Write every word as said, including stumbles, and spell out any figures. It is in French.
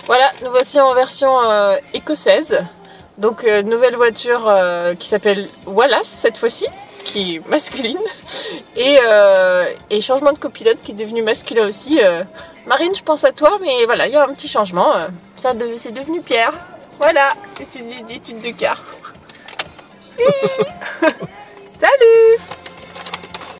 Voilà, nous voici en version euh, écossaise. Donc euh, nouvelle voiture euh, qui s'appelle Wallace cette fois-ci, qui est masculine. Et, euh, et changement de copilote qui est devenu masculin aussi. Euh, Marine, je pense à toi, mais voilà, il y a un petit changement. Euh, ça de, c'est devenu Pierre. Voilà, étude, étude de cartes. Salut!